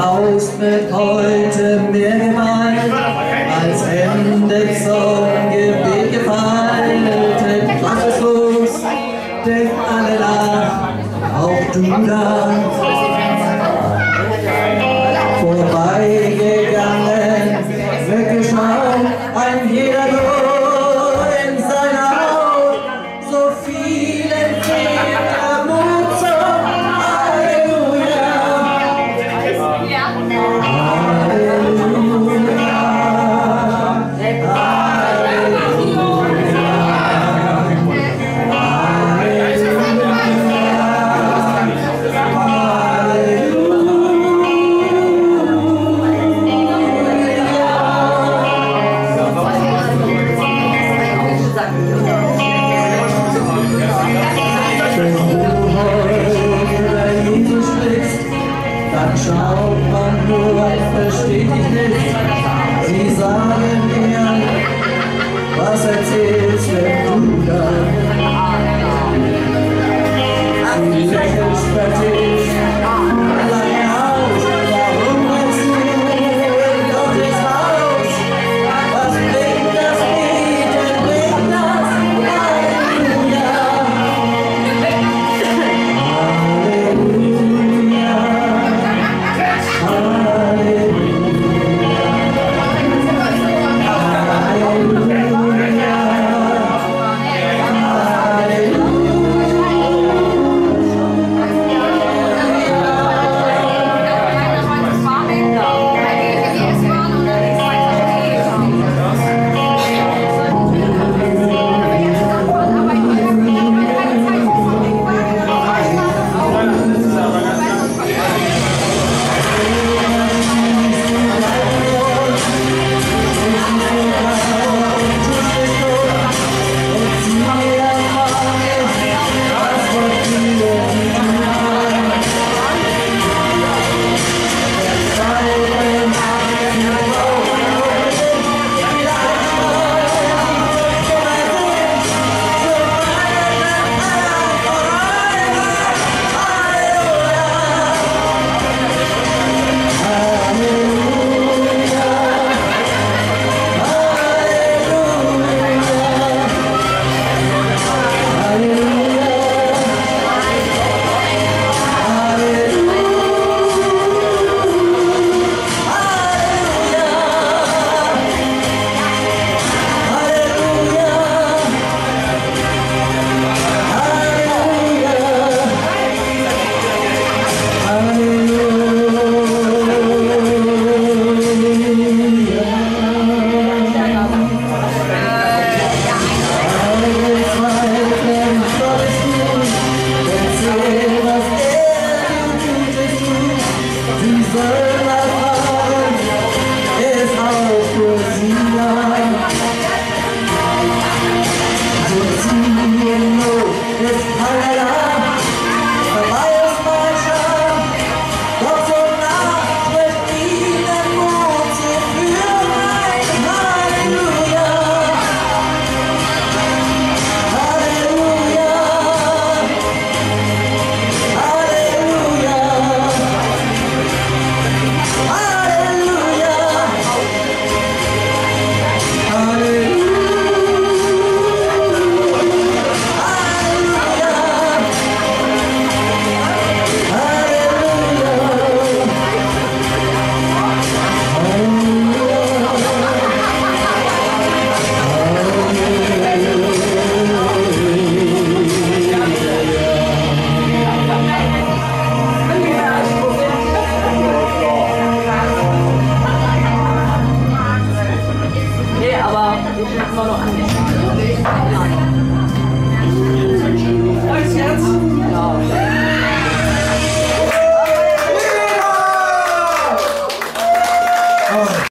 haust mit heute mehr Gewalt, als Hände zum Gebet gefaltet. Kraftlos, denk alle nach, auch du da. Vorbeigegangen, weggeschaut, ein jeder nur in seiner Haut, so vielen fehlt der Mut zum Halleluja. Dann schaut man nur, versteht dich nicht. Sie sagen mir, was erzählst denn du da? Sie lächeln spöttisch, allein aus, warum rennst du in Gottes Haus? Was bringt das Beten, bringt das Halleluja? Deserve